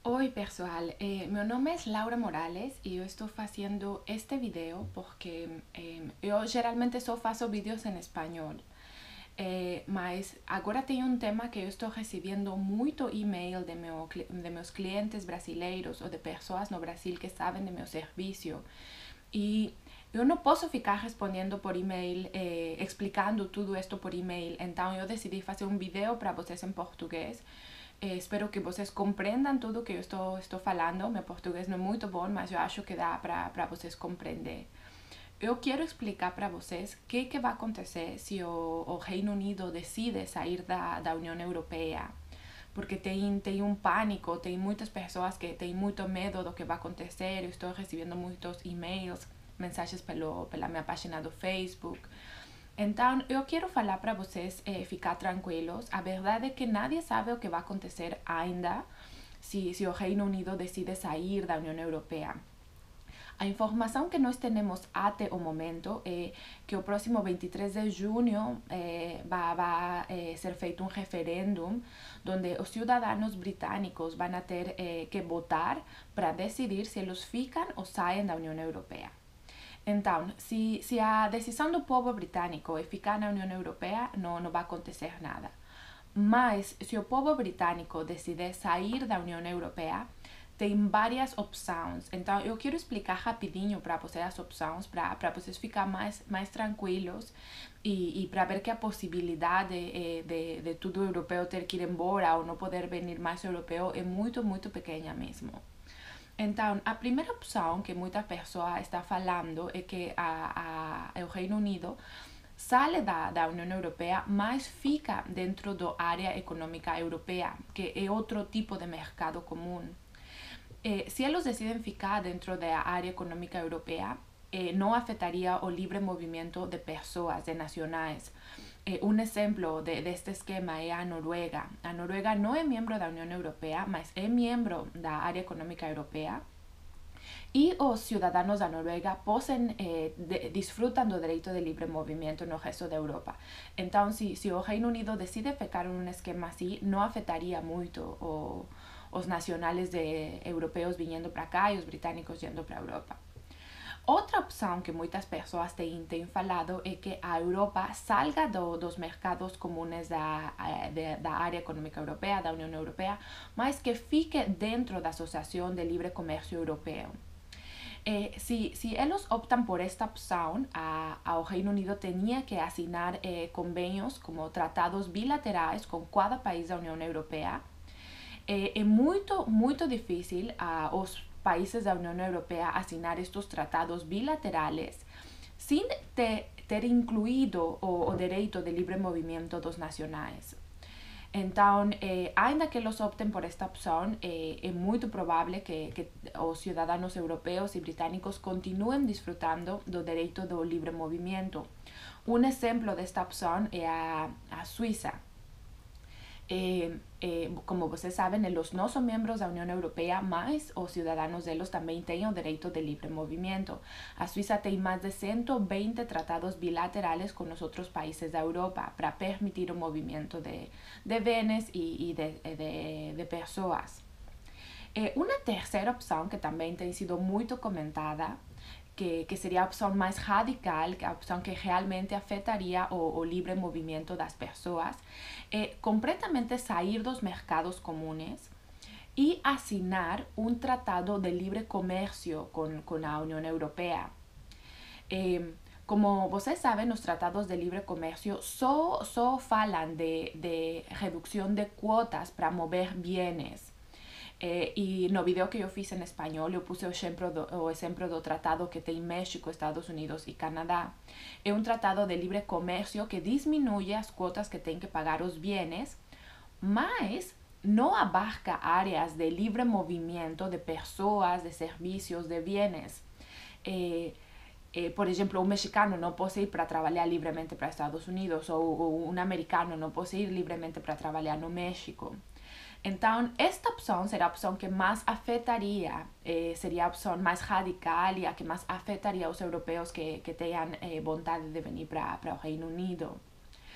Oi pessoal, meu nome é Laura Morales e eu estou fazendo este vídeo porque eu geralmente só faço vídeos em espanhol. Mas agora tem um tema que eu estou recebendo muito e-mail de meus clientes brasileiros ou de pessoas no Brasil que sabem de meu serviço. E eu não posso ficar respondendo por e-mail, explicando tudo isto por e-mail. Então eu decidi fazer um vídeo para vocês em português. Espero que vocês compreendam tudo que eu estou falando. Meu português não é muito bom, mas eu acho que dá para vocês compreender. Eu quero explicar para vocês que vai acontecer se o Reino Unido decide sair da União Europeia. Porque tem um pânico, tem muitas pessoas que têm muito medo do que vai acontecer. Eu estou recebendo muitos e-mails, mensagens pela minha página do Facebook. Então, eu quero falar para vocês ficar tranquilos. A verdade é que nadie sabe o que vai acontecer ainda se o Reino Unido decide sair da União Europeia. A informação que nós temos até o momento é que o próximo 23 de junho vai ser feito um referendo onde os cidadãos britânicos vão ter que votar para decidir se eles ficam ou saem da União Europeia. Então, se a decisão do povo britânico é ficar na União Europeia, não vai acontecer nada. Mas, se o povo britânico decidir sair da União Europeia, tem várias opções. Então, eu quero explicar rapidinho para vocês as opções, para vocês ficar mais tranquilos e para ver que a possibilidade de todo europeu ter que ir embora ou não poder vir mais europeu é muito pequena mesmo. Então, a primeira opção que muita pessoa está falando é que o Reino Unido sai da União Europeia, mas fica dentro da área econômica europeia, que é outro tipo de mercado comum. Se eles decidem ficar dentro da área econômica europeia, não afetaria o livre movimento de pessoas, de nacionais. Um exemplo deste esquema é a Noruega. A Noruega não é membro da União Europeia, mas é membro da área econômica europeia. E os cidadãos da Noruega desfrutam do direito de livre movimento no resto da Europa. Então, se o Reino Unido decide ficar em um esquema assim, não afetaria muito os nacionais europeus vindo para cá e os britânicos indo para a Europa. Outra opção que muitas pessoas têm falado é que a Europa salga dos mercados comuns da área econômica europeia, da União Europeia, mas que fique dentro da Associação de Livre Comércio Europeu. Se eles optam por esta opção, o Reino Unido tinha que assinar convênios como tratados bilaterais com cada país da União Europeia. É muito difícil os países da União Europeia assinar estes tratados bilaterais sem ter incluído o direito de livre movimento dos nacionais. Então, ainda que eles optem por esta opção, é muito provável que os cidadãos europeus e britânicos continuem desfrutando do direito do livre movimento. Um exemplo desta opção é a Suíça. Como vocês sabem, eles não são membros da União Europeia, mas os cidadãos deles também têm o direito de livre movimento. A Suíça tem mais de 120 tratados bilaterais com os outros países da Europa para permitir o movimento de bens e de pessoas. Uma terceira opção que também tem sido muito comentada, que seria a opção mais radical, que é a opção que realmente afetaria o livre movimento das pessoas, é completamente sair dos mercados comuns e assinar um tratado de livre comércio com a União Europeia. Como vocês sabem, os tratados de livre comércio só falam de redução de quotas para mover bens. E no vídeo que eu fiz em espanhol, eu puse o exemplo do tratado que tem México, Estados Unidos e Canadá. É um tratado de livre comércio que diminui as quotas que tem que pagar os bens, mas não abarca áreas de livre movimento de pessoas, de serviços, de bens. Por exemplo, um mexicano não pode ir para trabalhar livremente para Estados Unidos, ou um americano não pode ir livremente para trabalhar no México. Então, esta opção será a opção que mais afetaria, seria a opção mais radical e a que mais afetaria os europeus que tenham vontade de vir para o Reino Unido.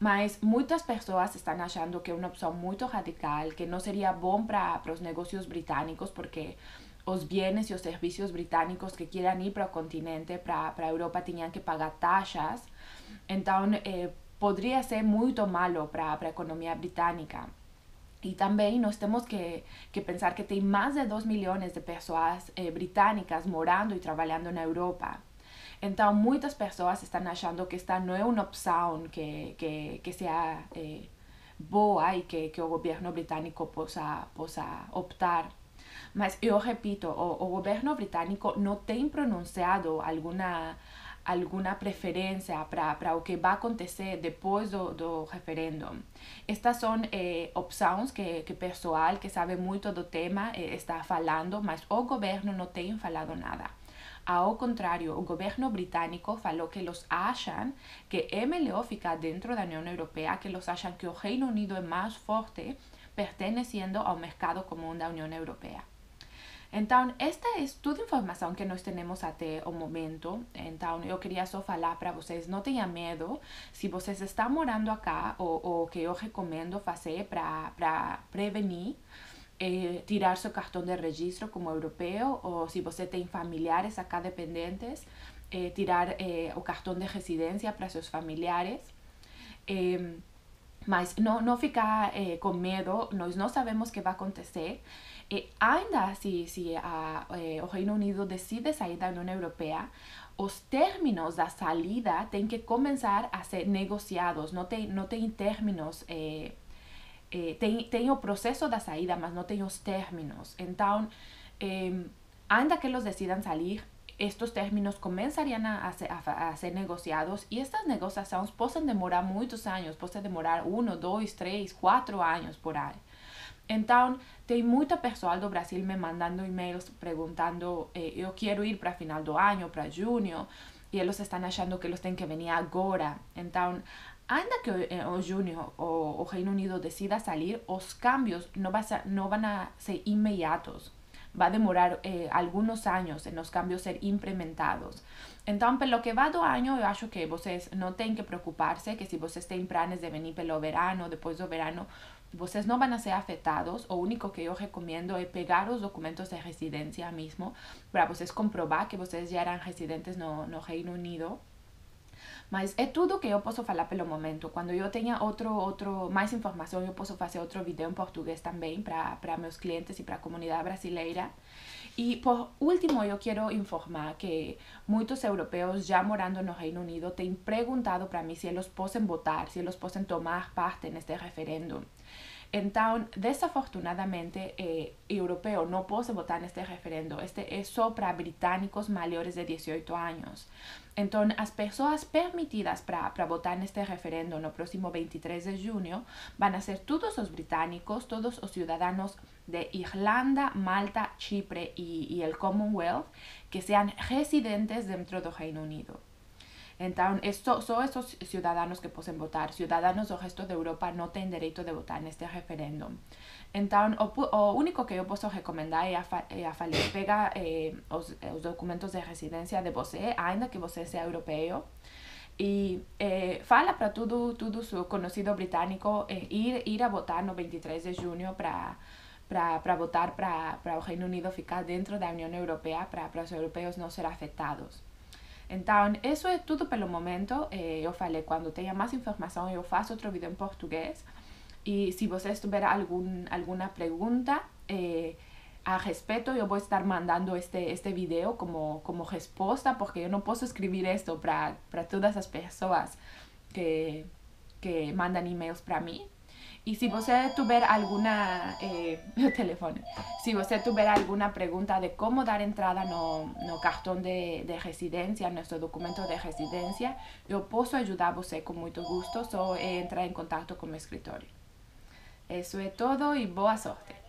Mas muitas pessoas estão achando que é uma opção muito radical, que não seria bom para os negócios britânicos, porque os bens e os serviços britânicos que queiram ir para o continente, para a Europa, tinham que pagar taxas. Então, poderia ser muito malo para a economia britânica. E também nós temos que pensar que tem mais de 2 milhões de pessoas britânicas morando e trabalhando na Europa. Então, muitas pessoas estão achando que esta não é uma opção que seja boa e que o governo britânico possa optar. Mas eu repito, o governo britânico não tem pronunciado alguma preferência para o que vai acontecer depois do referendo. Estas são opções que o pessoal que sabe muito do tema está falando, mas o governo não tem falado nada. Ao contrário, o governo britânico falou que eles acham que é melhor ficar dentro da União Europeia, que eles acham que o Reino Unido é mais forte pertenecendo ao mercado comum da União Europeia. Então, esta é toda a informação que nós temos até o momento. Então, eu queria só falar para vocês, não tenham medo. Se vocês estão morando acá, o que eu recomendo fazer para prevenir, tirar seu cartão de registro como europeu, ou se você tem familiares acá dependentes, tirar o cartão de residência para seus familiares. Mas não ficar com medo, nós não sabemos o que vai acontecer. Ainda se o Reino Unido decide sair da União Europeia, os términos da saída têm que começar a ser negociados, não tem términos, tem o processo da saída, mas não tem os términos. Então, ainda que eles decidam sair, estes términos começariam a ser negociados e estas negociações podem demorar muitos anos, podem demorar 1, 2, 3, 4 anos por aí. Então, tem muita pessoal do Brasil me mandando e-mails perguntando eu quero ir para final do ano, para junho, e eles estão achando que eles têm que vir agora. Então, ainda que em junho o Reino Unido decida sair, os cambios não vão ser imediatos. Vai demorar alguns anos em os cambios ser implementados. Então, pelo que vai do ano, eu acho que vocês não têm que preocupar-se, que se vocês têm planos de vir pelo verano, depois do verano, vocês não vão ser afetados. O único que eu recomendo é pegar os documentos de residência mesmo, para vocês comprovar que vocês já eram residentes no Reino Unido. Mas é tudo que eu posso falar pelo momento. Quando eu tenha mais informação, eu posso fazer outro vídeo em português também para meus clientes e para a comunidade brasileira. E por último, eu quero informar que muitos europeus já morando no Reino Unido têm perguntado para mim se eles podem votar, se eles podem tomar parte neste referendo. Então, desafortunadamente, europeu não pode votar neste referendo. Este é só para britânicos maiores de 18 anos. Então, as pessoas permitidas para votar neste referendo no próximo 23 de junho vão ser todos os britânicos, todos os cidadãos de Irlanda, Malta, Chipre e el Commonwealth que sejam residentes dentro do Reino Unido. Então, só esses cidadãos que podem votar. Cidadãos do resto da Europa não têm direito de votar neste referendo. Então, o único que eu posso recomendar é pegar os documentos de residência de você, ainda que você seja europeu, e fala para todo seu conhecido britânico ir a votar no 23 de junho para votar para o Reino Unido ficar dentro da União Europeia, para os europeus não serem afetados. Então, isso é tudo pelo momento. Eu falei, quando tenha mais informação, eu faço outro vídeo em português. E se vocês tiverem alguma pergunta a respeito, eu vou estar mandando este vídeo como resposta, porque eu não posso escrever isto para todas as pessoas que mandam e-mails para mim. E se você tiver alguma meu telefone, se você tiver alguma pergunta de como dar entrada no cartão de residência, no seu documento de residência, eu posso ajudar você com muito gosto, só entrar em contato com o meu escritório. Isso é tudo e boa sorte!